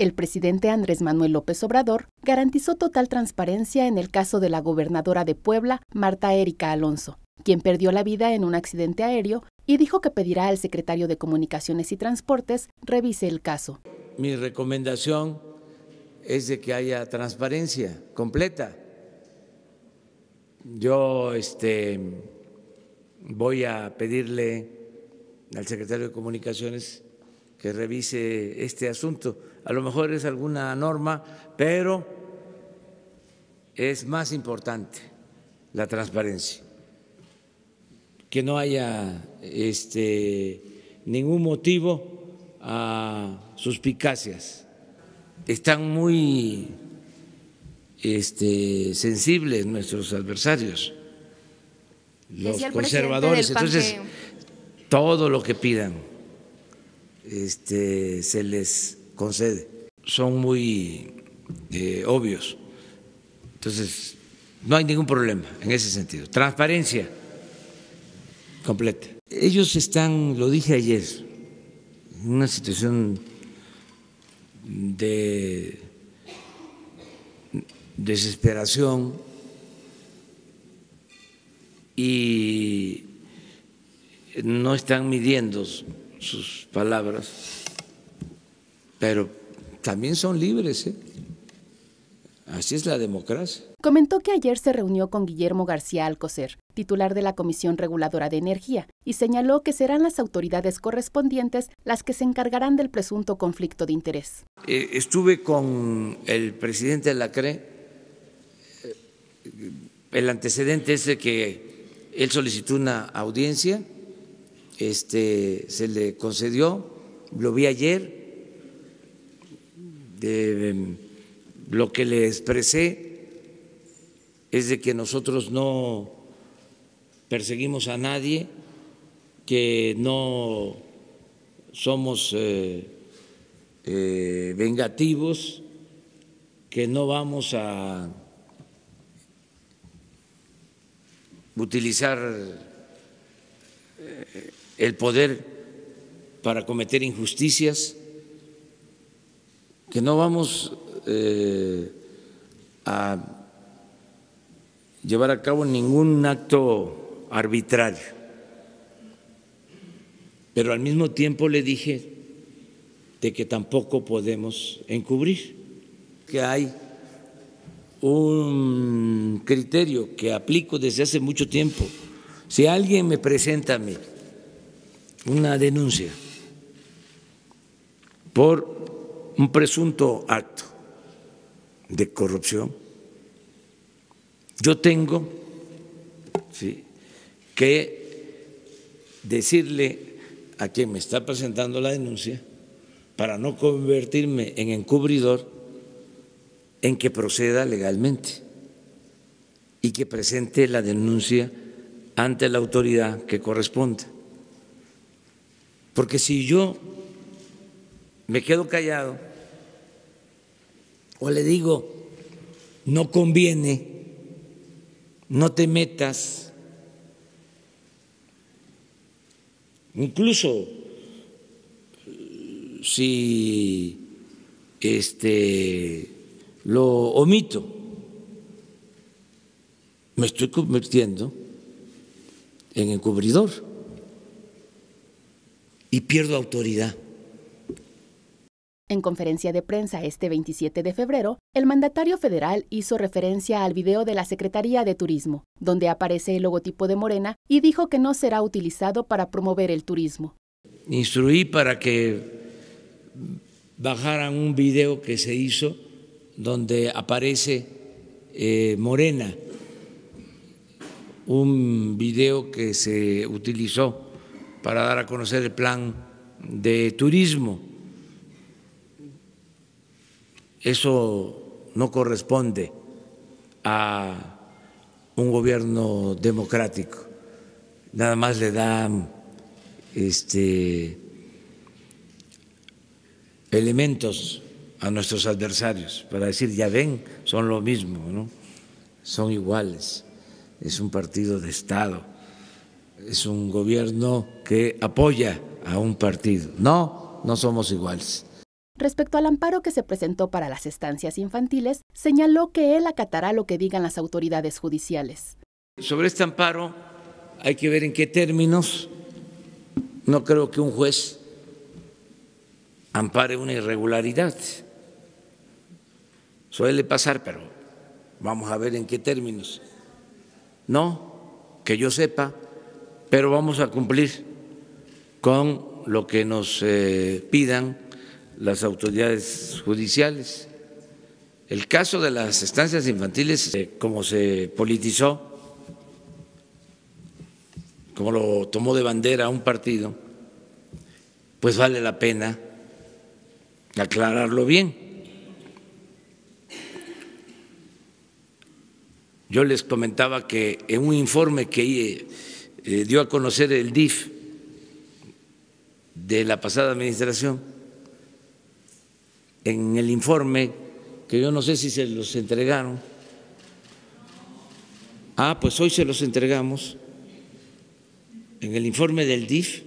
El presidente Andrés Manuel López Obrador garantizó total transparencia en el caso de la gobernadora de Puebla, Marta Erika Alonso, quien perdió la vida en un accidente aéreo, y dijo que pedirá al secretario de Comunicaciones y Transportes revise el caso. Mi recomendación es de que haya transparencia completa. Yo voy a pedirle al secretario de Comunicaciones que revise este asunto. A lo mejor es alguna norma, pero es más importante la transparencia, que no haya ningún motivo a suspicacias. Están muy sensibles nuestros adversarios, los conservadores. Entonces, todo lo que pidan se les concede. Son muy obvios. Entonces, no hay ningún problema en ese sentido. Transparencia completa. Ellos están, lo dije ayer, en una situación de desesperación y no están midiendo sus palabras, pero también son libres, ¿eh? Así es la democracia. Comentó que ayer se reunió con Guillermo García Alcocer, titular de la Comisión Reguladora de Energía, y señaló que serán las autoridades correspondientes las que se encargarán del presunto conflicto de interés. Estuve con el presidente de la CRE. El antecedente es de que él solicitó una audiencia, se le concedió, lo vi ayer. Lo que le expresé es de que nosotros no perseguimos a nadie, que no somos vengativos, que no vamos a utilizar el poder para cometer injusticias, que no vamos a llevar a cabo ningún acto arbitrario. Pero al mismo tiempo le dije de que tampoco podemos encubrir, que hay un criterio que aplico desde hace mucho tiempo. Si alguien me presenta a mí una denuncia por un presunto acto de corrupción, yo tengo que decirle a quien me está presentando la denuncia, para no convertirme en encubridor, en que proceda legalmente y que presente la denuncia ante la autoridad que corresponda. Porque si yo me quedo callado o le digo no conviene, no te metas, incluso si lo omito, me estoy convirtiendo en encubridor y pierdo autoridad. En conferencia de prensa este 27 de febrero, el mandatario federal hizo referencia al video de la Secretaría de Turismo, donde aparece el logotipo de Morena, y dijo que no será utilizado para promover el turismo. Instruí para que bajaran un video que se hizo donde aparece Morena, un video que se utilizó para dar a conocer el plan de turismo. Eso no corresponde a un gobierno democrático. Nada más le da elementos a nuestros adversarios para decir, ya ven, son lo mismo, ¿no? Son iguales. Es un partido de Estado, es un gobierno que apoya a un partido. No, no somos iguales. Respecto al amparo que se presentó para las estancias infantiles, señaló que él acatará lo que digan las autoridades judiciales. Sobre este amparo hay que ver en qué términos. No creo que un juez ampare una irregularidad. Suele pasar, pero vamos a ver en qué términos. No, que yo sepa, pero vamos a cumplir con lo que nos pidan las autoridades judiciales. El caso de las estancias infantiles, como se politizó, como lo tomó de bandera un partido, pues vale la pena aclararlo bien. Yo les comentaba que en un informe que dio a conocer el DIF de la pasada administración, en el informe, que yo no sé si se los entregaron, pues hoy se los entregamos, en el informe del DIF,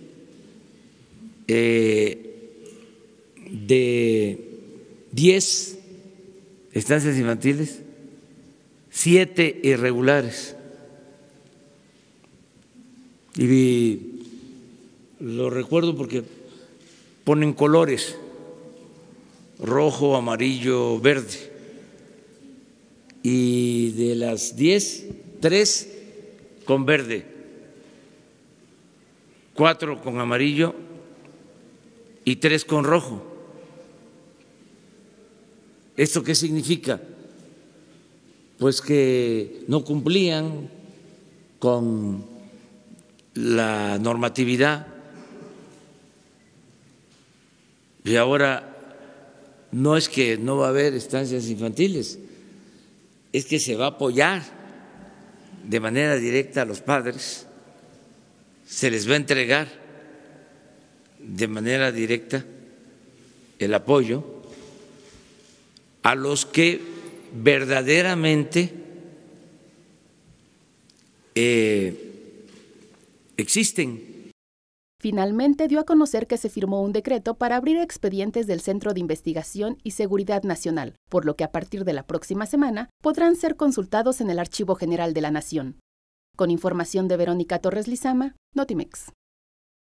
de 10 estancias infantiles, 7 irregulares. Y lo recuerdo porque ponen colores: rojo, amarillo, verde. Y de las 10, 3 con verde, 4 con amarillo y 3 con rojo. ¿Esto qué significa? Pues que no cumplían con la normatividad. Y ahora no es que no va a haber estancias infantiles, es que se va a apoyar de manera directa a los padres, se les va a entregar de manera directa el apoyo a los que verdaderamente existen. Finalmente dio a conocer que se firmó un decreto para abrir expedientes del Centro de Investigación y Seguridad Nacional, por lo que a partir de la próxima semana podrán ser consultados en el Archivo General de la Nación. Con información de Verónica Torres Lizama, Notimex.